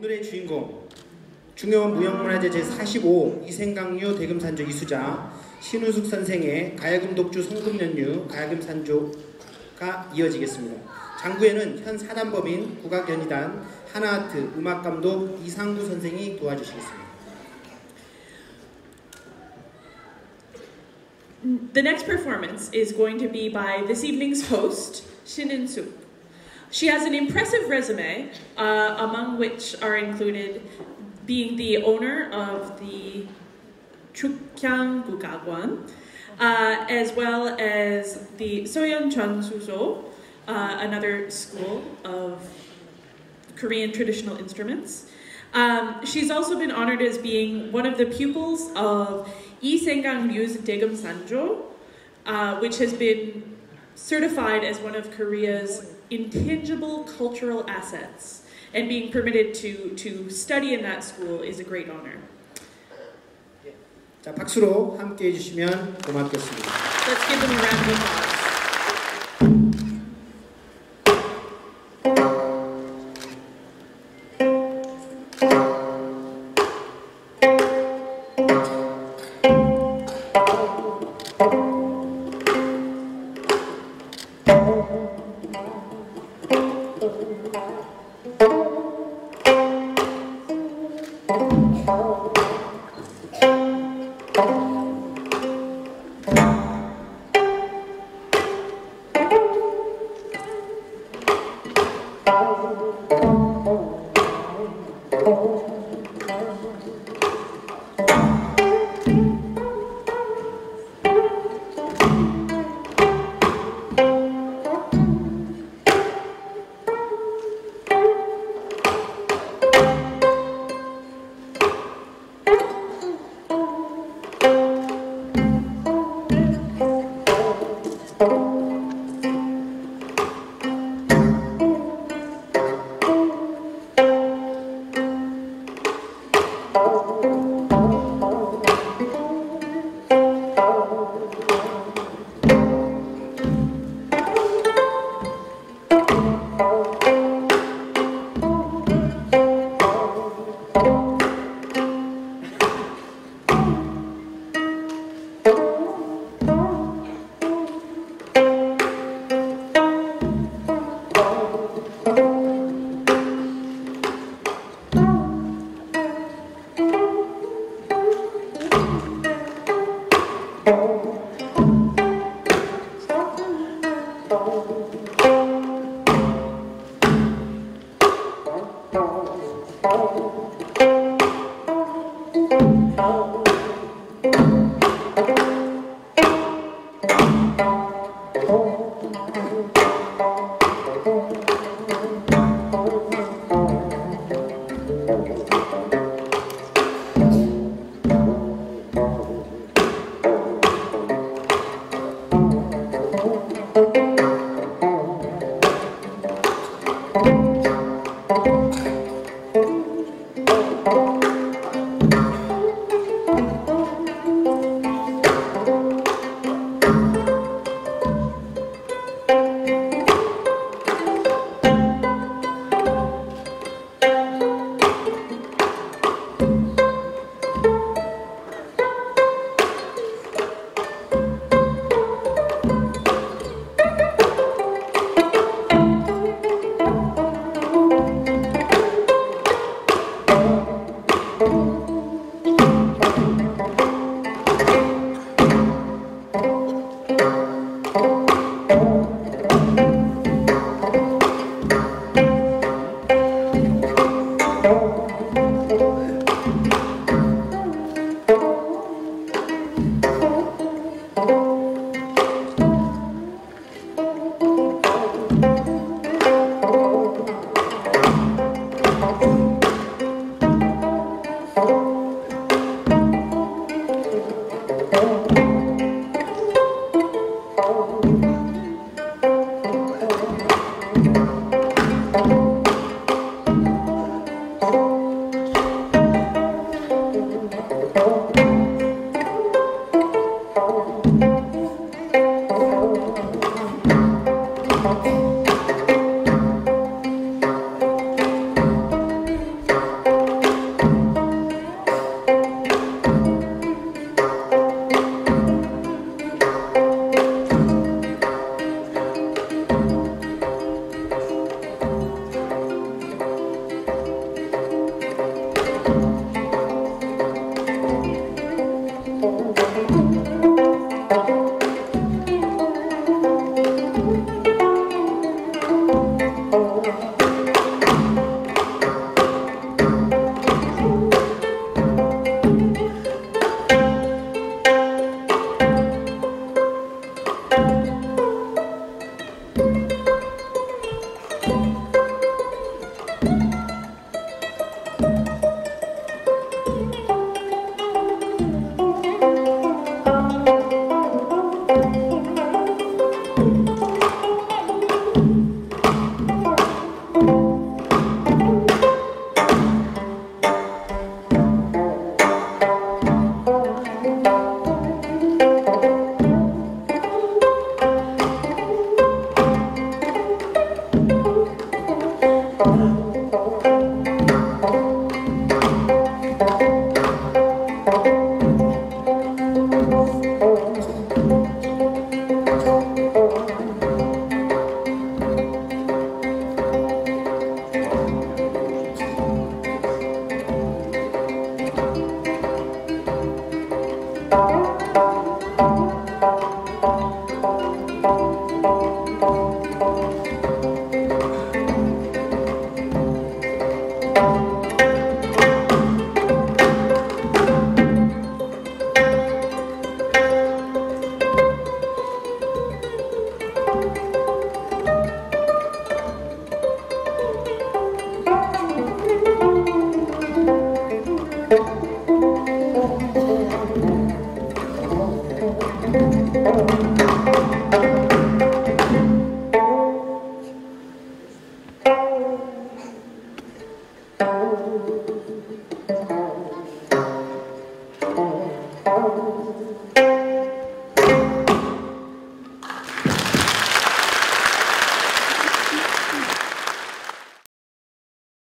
오늘의 주인공 중요한 무형문화재 제45 이생강류 대금산조 이수자 신우숙 선생의 가야금독주 성금연류 가야금산조가 이어지겠습니다. 장구에는 현 사단법인 국악연희단 하나아트 음악감독 이상구 선생이 도와주시겠습니다. The next performance is going to be by this evening's host, Shin In-suk. She has an impressive resume, among which are included being the owner of the Chukyang Gugagwan, as well as the Soyeon Chonsuso, another school of Korean traditional instruments. She's also been honored as being one of the pupils of Lee Saeng-ryu's Daegum Sanjo, which has been certified as one of Korea's intangible cultural assets, and being permitted to study in that school is a great honor. 자, 박수로 함께 해주시면 고맙겠습니다. Let's give them a round of applause.